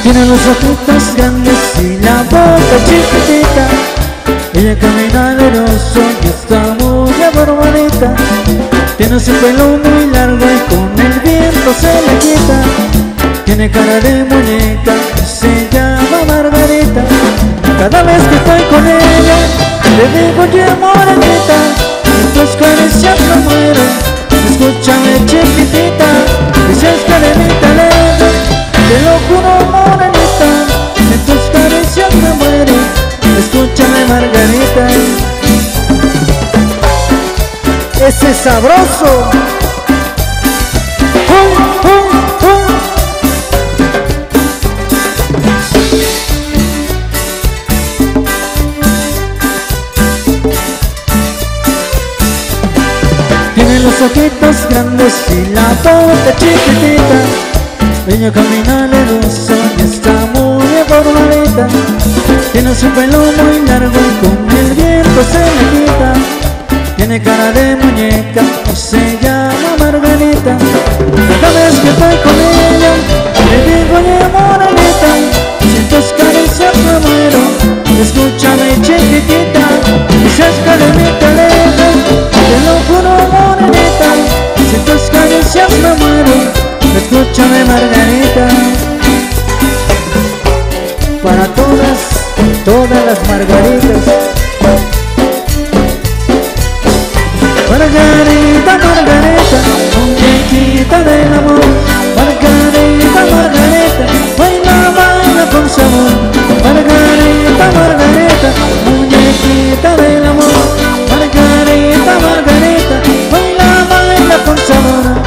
Tiene los ojitos grandes y la boca chiquitita. Ella camina leroso y está muy abarbanita. Tiene su pelo muy largo y con el viento se le quita. Tiene cara de muñeca y se llama Margarita. Cada vez que estoy con ella le digo oye morenita, en tus caricias me muero. Escúchame chiquitita, dices que de mí te alejas. Te lo juro morenita, en tus caricias me muero. Escúchame Margarita. Ese sabroso. Tiene los ojitos grandes y la boca chiquitita. Ella camina lerosa y está muy aformadita. Tiene su pelo muy largo y con el viento se le quita. Tiene cara de muñeca y se llama Margarita. Cada vez que estoy con ella le digo oye morenita, si tus caricias me muero. Escúchame chiquitita, dices que de mí te alejas. Te lo juro morenita, si tus caricias me muero. Escúchame Margarita. Para todas las Margaritas. Margarita, Margarita, muñequita del amor. Margarita, Margarita, baila, baila con sabor. Margarita, Margarita, muñequita del amor. Margarita, Margarita, baila, baila con sabor.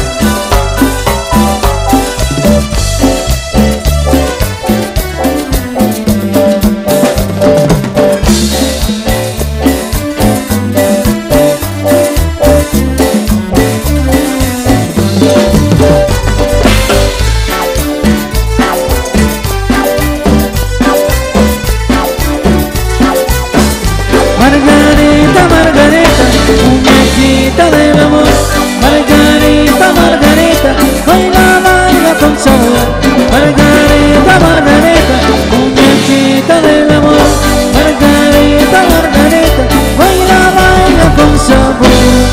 Margarita, Margarita, muñequita del amor. Margarita, Margarita, baila, baila con sabor. Margarita, Margarita, muñequita del amor. Margarita, Margarita, baila, baila con sabor.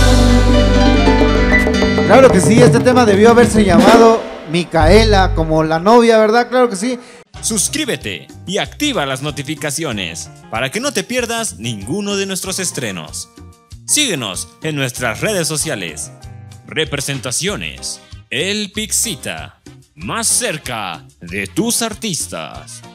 Claro que sí, este tema debió haberse llamado Micaela, como la novia, ¿verdad? Claro que sí. Suscríbete y activa las notificaciones para que no te pierdas ninguno de nuestros estrenos. Síguenos en nuestras redes sociales. Representaciones El Pixita, más cerca de tus artistas.